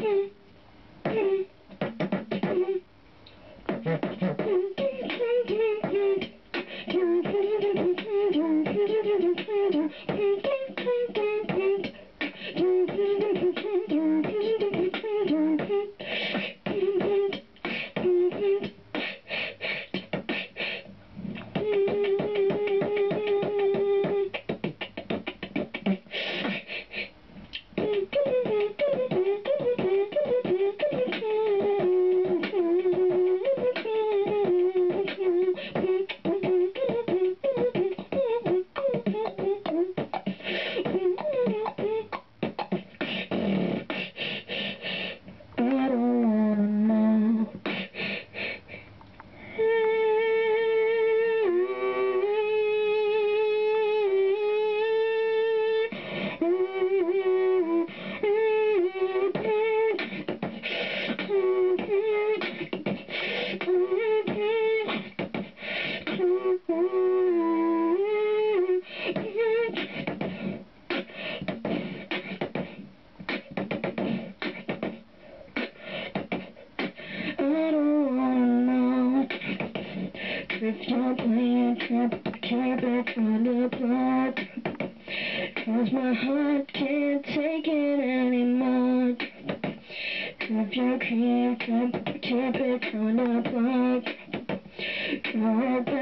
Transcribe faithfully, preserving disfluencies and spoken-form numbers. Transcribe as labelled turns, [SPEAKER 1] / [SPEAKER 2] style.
[SPEAKER 1] If you're playing trip, keep it on the plug. Cause my heart can't take it anymore. If you keep trip, keep it on the plug.